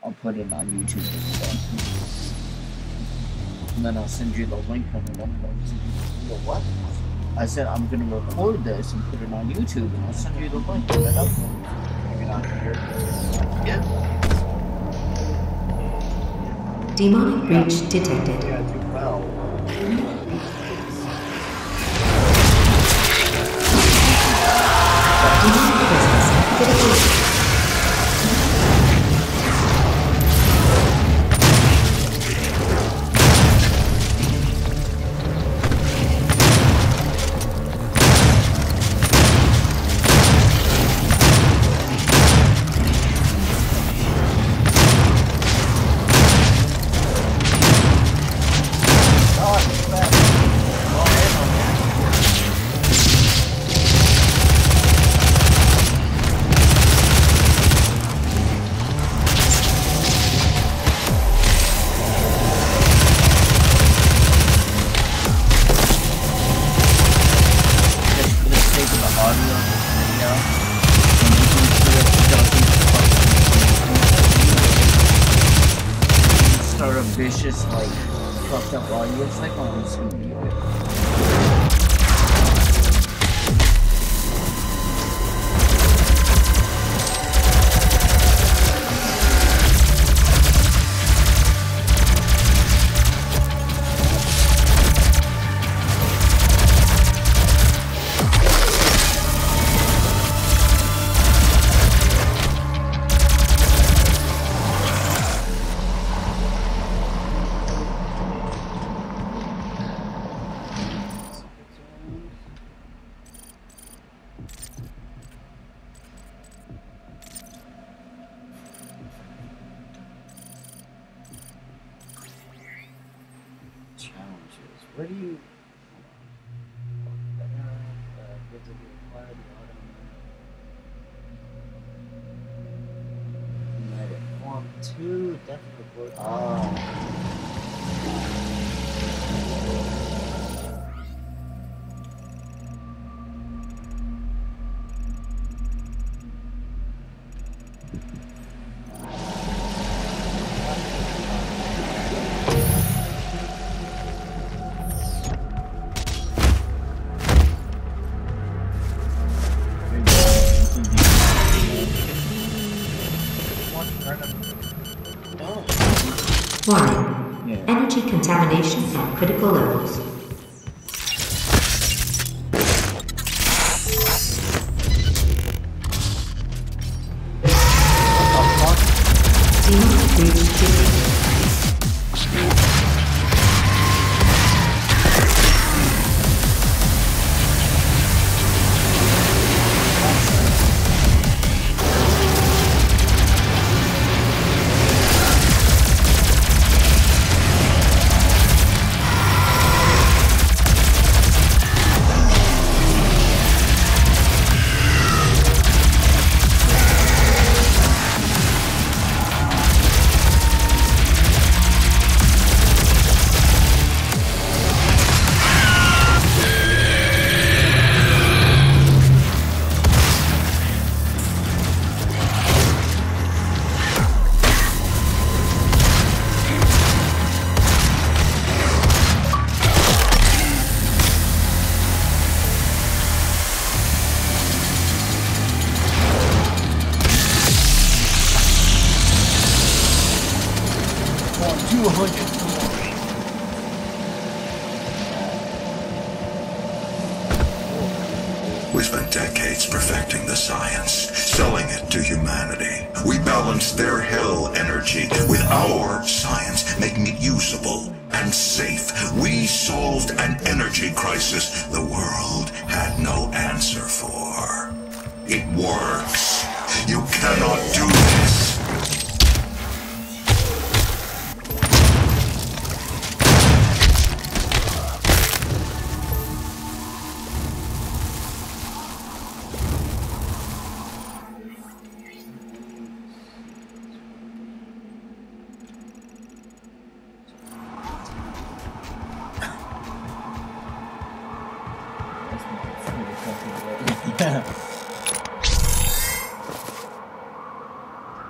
I'll put it on YouTube as well. And then I'll send you the link on the what? I said I'm gonna record this and put it on YouTube, and I'll send you the link and then upload it. You're not here. Yeah. Demonic breach detected. Yeah, do well. Demonic presence activated. Vicious, like, fucked up audio. It's like on this video. Where do you... United Form 2, definitely. Oh. Warning. Yeah. Energy contamination at critical levels. Demonic breach detected. We spent decades perfecting the science, selling it to humanity. We balanced their hell energy with our science, making it usable and safe. We solved an energy crisis the world had no answer for. It works. You cannot do this. Yeah.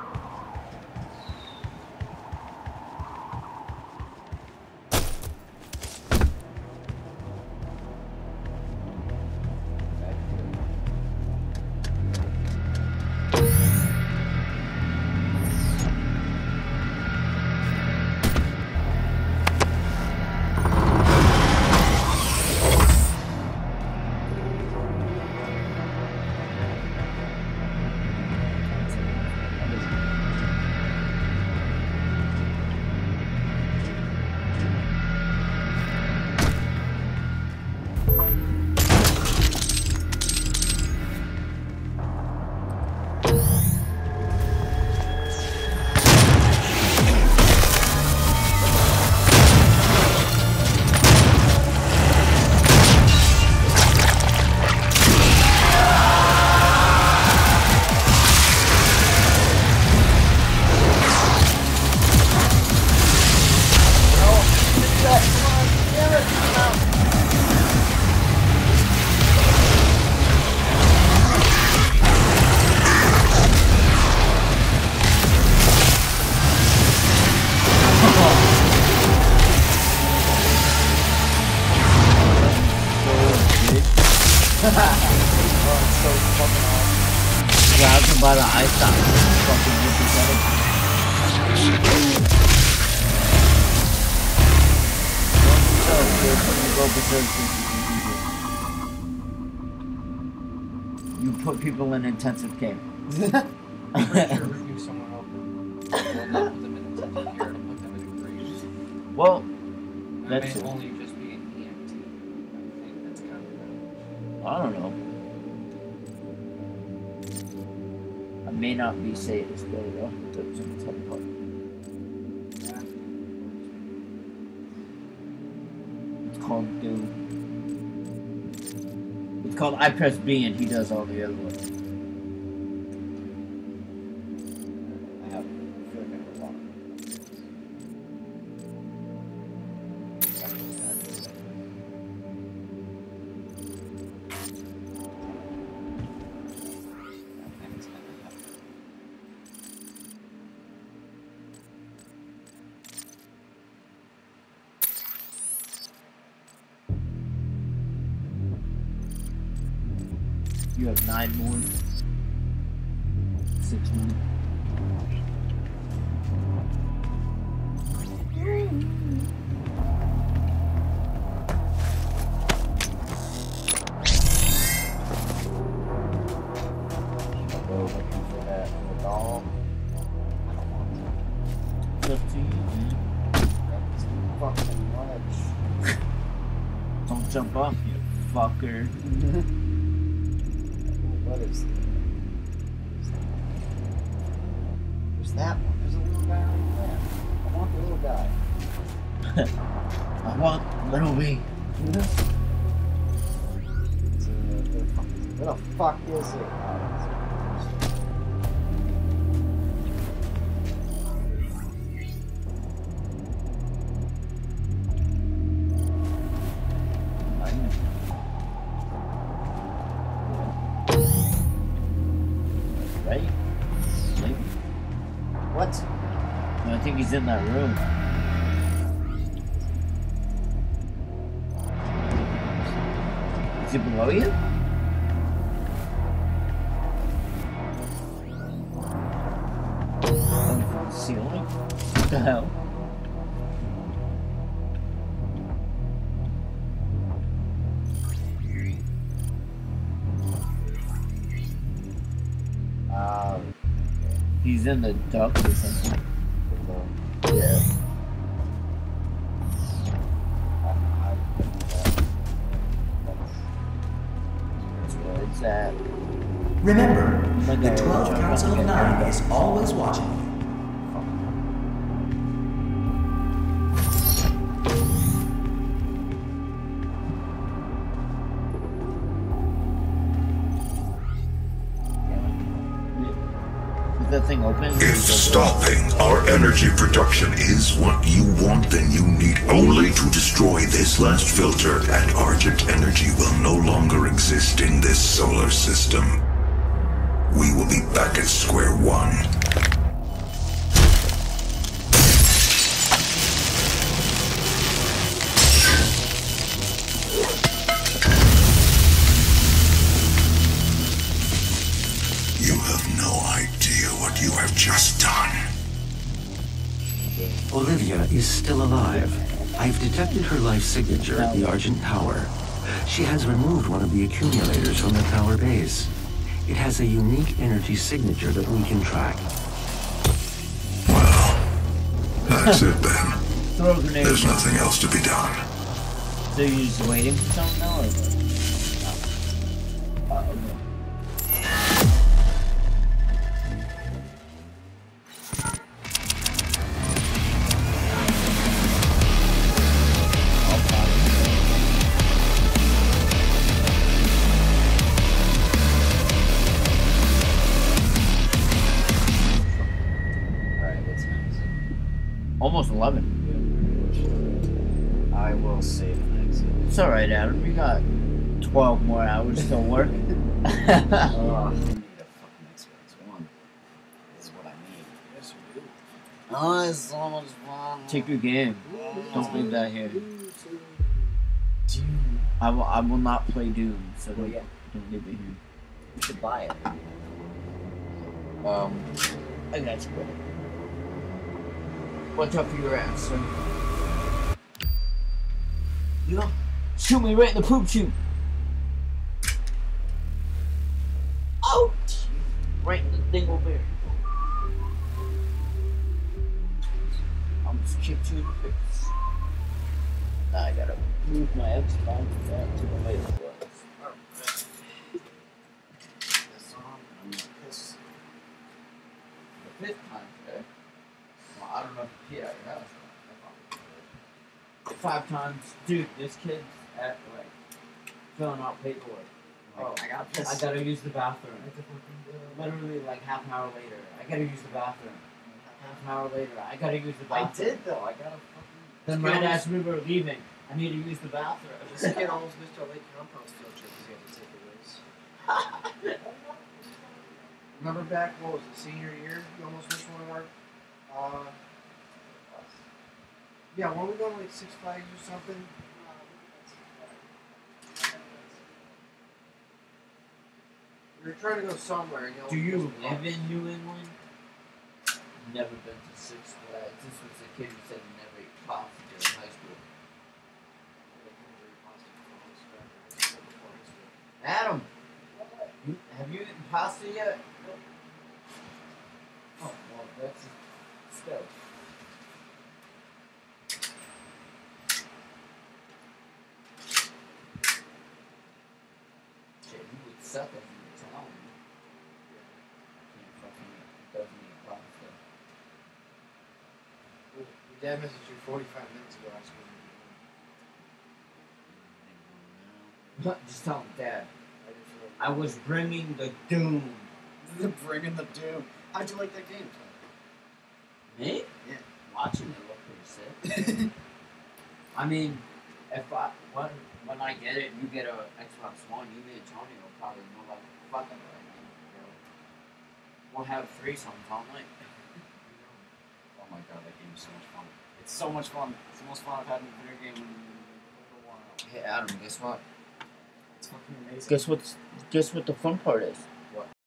can buy the ice stop. Fucking with each other. You put people in intensive care. I'm pretty sure if someone over, will not put them in intensive care to put them in a grave. Well, That that's may it. only just be an EMT. I think that's kind of I don't know. I may not be saying this way though. That's in the top part. It's called do. It's called I press B and he does all the other ones. I have a feel like I have a lot. You have 9 more. 6 more. Go looking for that little doll. I don't want to. Up to you, man. That's fucking much. Don't jump off, you fucker. What is that? There's that one. There's a little guy right there. I want the little guy. I want little me. Where the fuck is it? Right? Maybe. What? No, I think he's in that room. Is he below you? Oh, from the ceiling? What the hell? He's in the duct or something. Yeah. Where it's at. Remember, Like the a 12 jump Council on of the 9 guy. is always watching you. Is that thing open? If stopping our energy production is what you want, then you need only to destroy this last filter, and Argent energy will no longer exist in this solar system. We will be back at square one. You have no idea what you have just done. Olivia is still alive. I've detected her life signature at the Argent Tower. She has removed one of the accumulators from the tower base. It has a unique energy signature that we can track. Well, that's it then. Throw a grenade. There's nothing else to be done. So you're just waiting for something now, or what? Okay. Alright, what's next? Almost 11. I will save an exit. It's alright, Adam. You got 12 more hours to work. Oh, I need a fucking Xbox One. This is what I need. Yes, you do. Oh, it's so much fun. Take your game. Don't leave that here. Dude. I will not play Doom, so Well, yeah. don't leave it here. We should buy it. I got you, brother. Watch out for your ass, son. You know, shoot me right in the poop chute. Oh, right in the dingleberry. I'm just kick you in the face. Now I gotta move my Xbox back to the way it was. This on, I'm gonna piss. The fifth time today. Well, I don't know if you at your house. 5 times. Dude, this kid's at, like, filling out paperwork. Like, I gotta piss. I gotta use the bathroom. Literally, like, half an hour later. I gotta use the bathroom. Half an hour later. I gotta use the bathroom. I did though. I gotta fucking. Then right as we were leaving, I need to use the bathroom. This kid almost missed our lake compost field trip because he had to take the race. Remember back, what was it, senior year? You almost missed one of our. Yeah, weren't we going to like Six Flags or something? We were trying to go somewhere. And Do you live in New England? Never been to Six Flags. This was a kid who said he never ate pasta during high school. Adam, have you eaten pasta yet? Oh, well, that's still. Shit, he would suck if he was telling me. Can't fucking doesn't eat pasta. Your dad messaged you 45 minutes ago asking me. Just tell him, Dad. I didn't feel I was bringing the doom. bringing the doom. How'd you like that game? Me? Yeah. Watching it look pretty sick. I mean, if I when I get it, you get a Xbox One. You and Tony will probably know like fucking right now. We'll have threesomes all night. Oh my god, that game is so much fun. It's so much fun. It's the most fun I've had in a video game in a while. Hey Adam, guess what? It's fucking amazing. Guess what the fun part is?